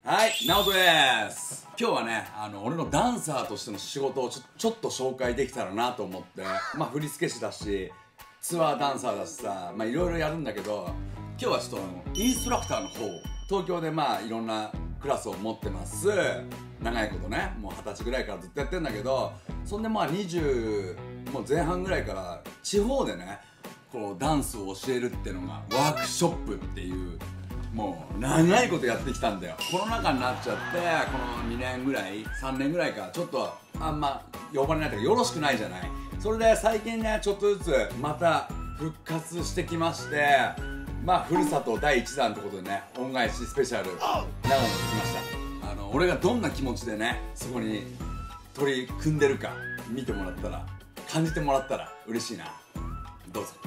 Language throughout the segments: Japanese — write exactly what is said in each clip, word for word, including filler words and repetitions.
はい、ナオトです。今日はね、あの俺のダンサーとしての仕事をちょちょっと紹介できたらなと思って、まあ振付師だしツアーダンサーだしさ、まあいろいろやるんだけど、今日はちょっとあのインストラクターの方、東京でまあいろんなクラスを持ってます。長いことね、もうはたちぐらいからずっとやってんだけど、そんでまあにじゅうもう前半ぐらいから地方でね、こうダンスを教えるっていうのがワークショップっていう、もう長いことやってきたんだよ。コロナ禍になっちゃって、このにねんぐらいさんねんぐらいかちょっとあんま呼ばれないというかよろしくないじゃない。それで最近ねちょっとずつまた復活してきまして、まあふるさとだいいちだんということでね、恩返しスペシャル長野に来ました。あの俺がどんな気持ちでねそこに取り組んでるか見てもらったら、感じてもらったら嬉しいな。どうぞ。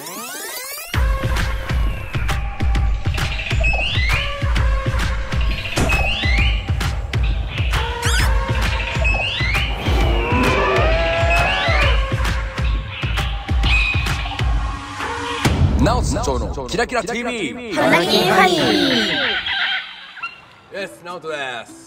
ナオツ長のキラキラ ティービー花金ハニー。 です、ナオトです。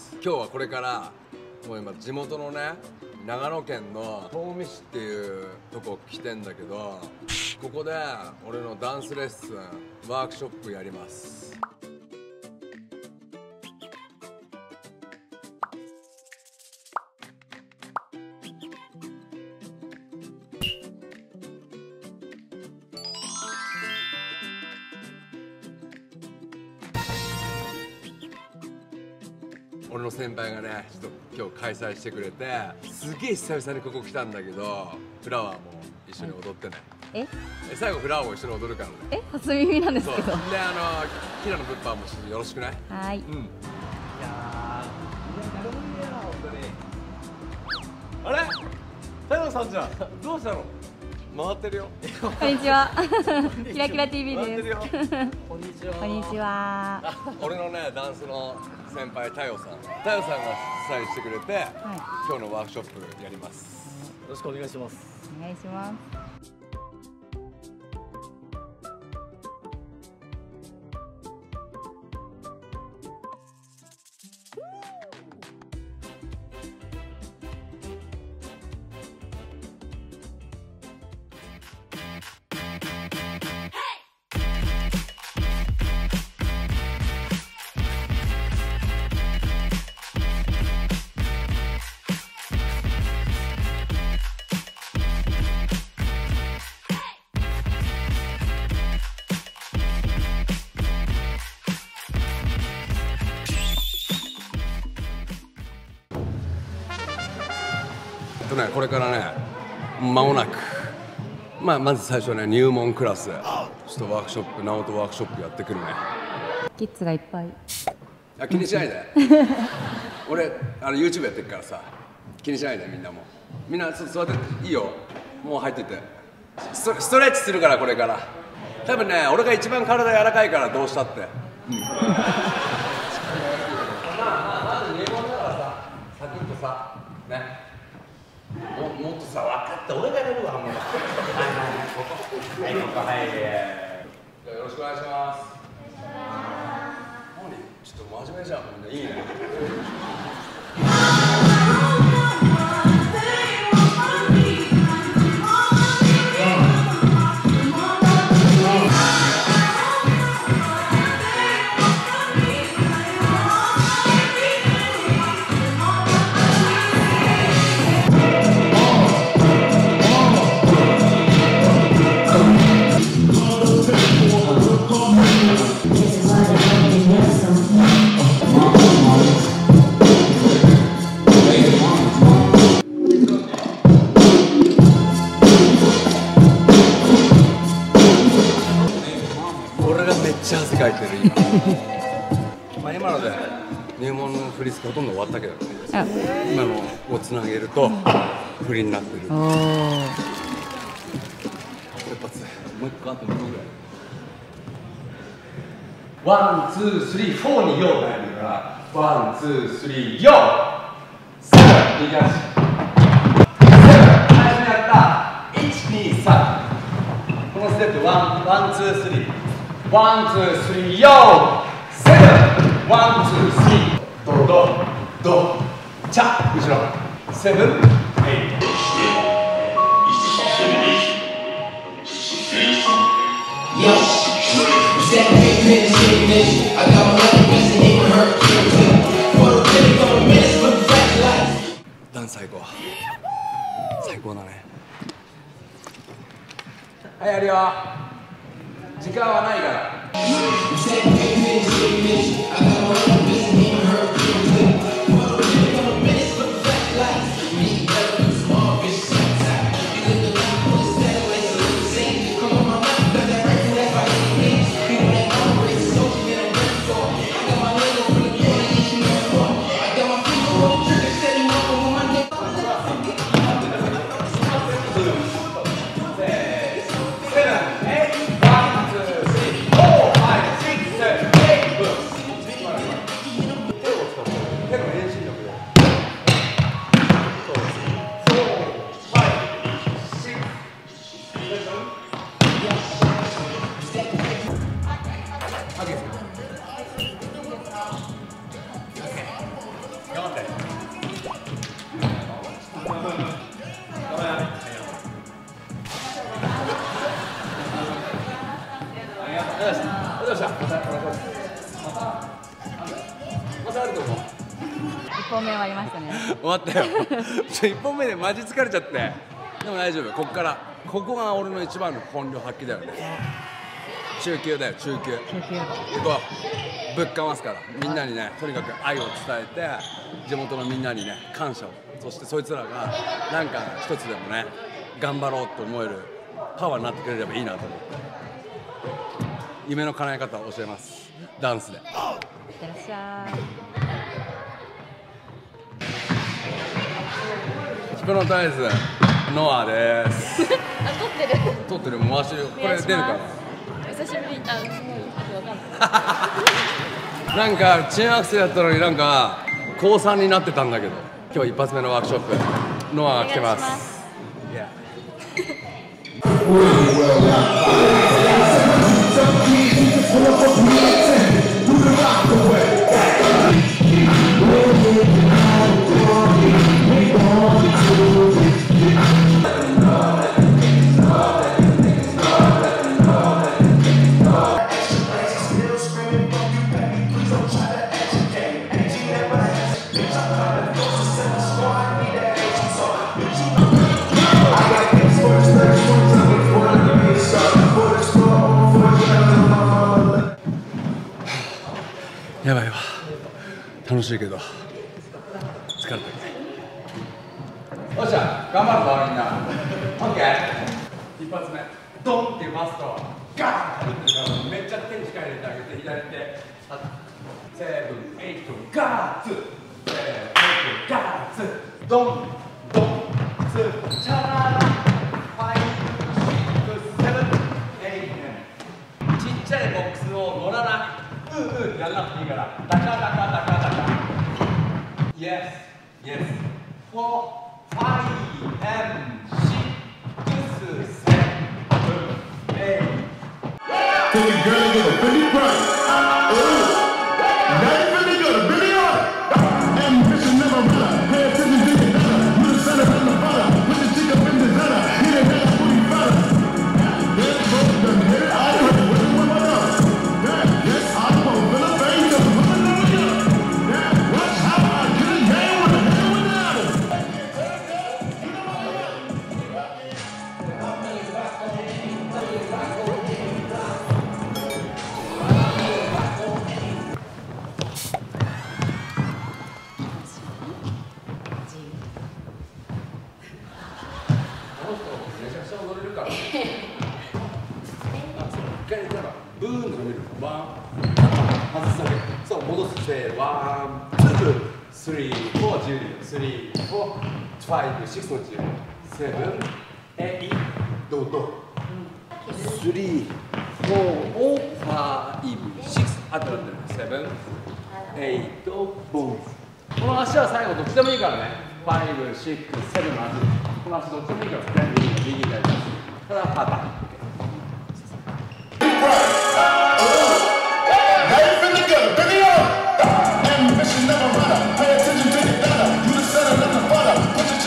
今日はこれからもう今地元のね長野県の東御市っていうとこ来てんだけど、ここで俺のダンスレッスンワークショップやります。俺の先輩がねちょっと今日開催してくれて、すげえ久々にここ来たんだけど、フラワーも一緒に踊ってね。 ええ最後フラワーも一緒に踊るからね。 え初耳なんですけど。 そうで、あのキラの物販もよろしくね。 はい。 うん。いやー、あれ太陽さんじゃん、どうしたの。回ってるよ。 こんにちは。キラキラ ティービー です。 こんにちは。 こんにちは。 俺のねダンスの先輩太陽さん、太陽さんが主催してくれて、はい、今日のワークショップやります。 よろしくお願いします。 お願いします。 えっとね、これからね間もなく、まあ、まず最初はね入門クラスちょっとワークショップ、ナオトワークショップやってくるね。 キッズがいっぱい。 あ、気にしないで。俺あの YouTube やってるからさ、気にしないで。みんなもみんなちょっと座っていいよ。もう入っててスト、ストレッチするからこれから。多分ね俺が一番体柔らかいから、どうしたって、うん、まあまあまず入門だからさ、サクッとさね、も, もっとさ、分かった、俺がやるわ、もう。はい、ここ、はい、ここ、はい。じゃあ、よろしくお願いします。何、ちょっと真面目じゃん、みんな、いいね。めっちゃ汗かいてる今。まあ今ので入門の振り付けほとんど終わったけどね、今のをつなげると振りになってる。一発もう一個あってもう一個ぐらい。ワン、ツー、スリー、フォーにヨーが入るから、ワン、ツー、スリー、ヨー、セブン、右足、セブン、最初にやった、いち、に、さん、このステップ、ワン、ワン、ツー、スリー、ワン、ツー、スリー、ヨー、セブン、ワン、ツー、スリー。 セブン、エイト。ダン最高。最高だね。はい、やるよ。時間はないから。 一本目終わりましたね。 終わったよ。いっぽんめでマジ疲れちゃって。でも大丈夫。こっからここが俺の一番の本領発揮だよね。中級だよ、中級。 中級。 行こう。ぶっかますから、みんなにね、とにかく愛を伝えて、地元のみんなにね、感謝を。そしてそいつらがなんか一つでもね、頑張ろうと思えるパワーになってくれればいいなと思って。夢の叶え方を教えます。ダンスで。いってらっしゃい。 ヒプノタイズノアです。 あ、撮ってる。 撮ってる、回してる。これ出るから。 久しぶりに、あ、すごい、わかんない。 なんか中学生だったのになんか高さんになってたんだけど、今日一発目のワークショップノアが来てます。やばいわ。楽しいけど疲れたね。よっしゃ、頑張るぞみんな。オッケー。一発目ドンっていうバストガーンってやるってめっちゃ手に力入れてあげて、左手セブンエイトガーツセブンエイトガーツドンドンツーチャララファイブセブンエイト。ちっちゃいボックスを乗らなうんうんやんなくていいから、ダカダカダカダカ Yes, yes フォー、ファイブ、シックス、セブン、エイト Take a girl and get a pretty price. Ooh, now you really good, really on. Ambition never run. Pay attention to your dollar. You the center and the butter. Put the chick up in the center. He the head of booty butter. This boat done hit it. I heard it. What you want my dog? Yes, I'm going to the bank. Watch how I get a game with a hell without it. ブーンと見る。ワン、外すだけ。そう、戻す。せー、ワン、ツー、スリー、フォー、十、スリー、フォー、ファイブ、シックスの十、セブン、エイト、ドド。スリー、フォー、ファイブ、シックス、あとなんだよ。セブン、エイト、ボン。この足は最後どっちでもいいからね。ファイブ、シックス、セブンの足。この足どっちでもいいから、左右、右、左。ただ、パターン。 Ambition never run. Pay attention to your dollar. You the center and the butter. Put your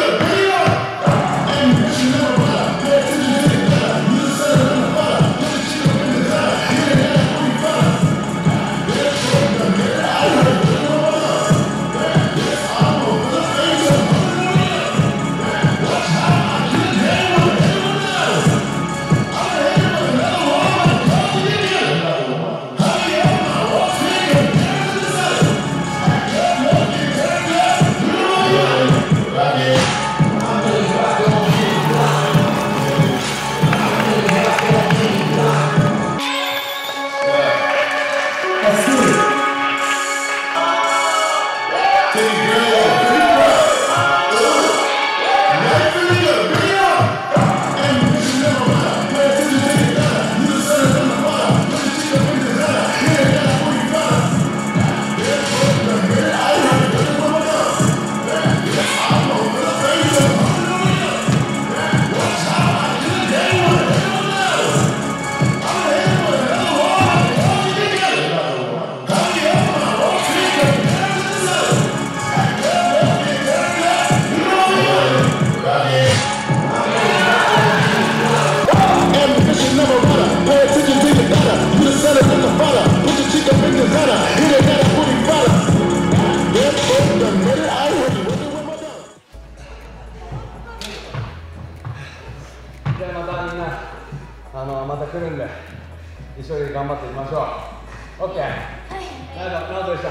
じゃあまたみんなあのまた来るんで一緒に頑張っていきましょう。 OK、 はい、ナオトでした。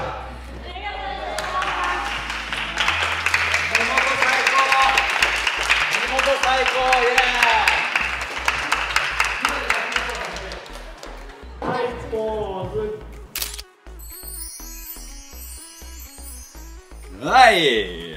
地元最高、地元最高、イエーイ。はい、ポーズ。はい、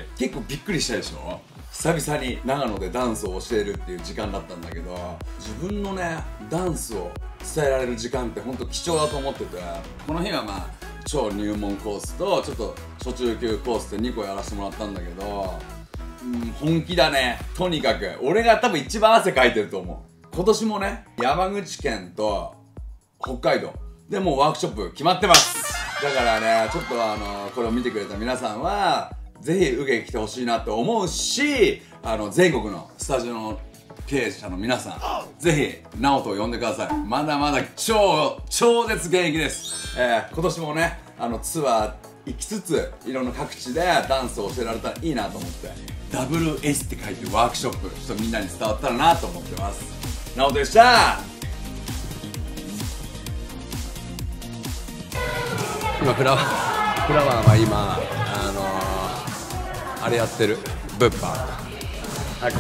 結構びっくりしたでしょ。久々に長野でダンスを教えるっていう時間だったんだけど、自分のねダンスを伝えられる時間ってほんと貴重だと思ってて、この日はまあ超入門コースとちょっと初中級コースってにこやらせてもらったんだけど、うん、本気だね。とにかく俺が多分一番汗かいてると思う。今年もね山口県と北海道でもうワークショップ決まってます。だからねちょっとあのこれを見てくれた皆さんはぜひ受け来てほしいなと思うし、あの全国のスタジオの経営者の皆さんぜひナオトを呼んでください。まだまだ超超絶現役です。えー、今年もねあのツアー行きつついろんな各地でダンスを教えられたらいいなと思って ダブルエス って書いてワークショップちょっとみんなに伝わったらなと思ってます。ナオトでした。今フラワーフラワーは今あのーあれやってる物販。はい、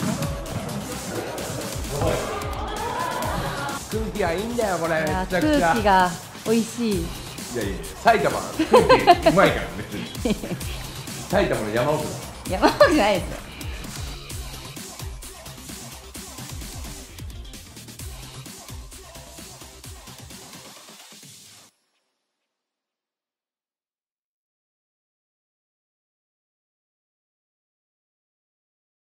空気がいいんだよこれ。めちゃくちゃ空気が美味しい。 いやいや埼玉空気うまいから別に埼玉の山奥だ。 山奥じゃないですよ。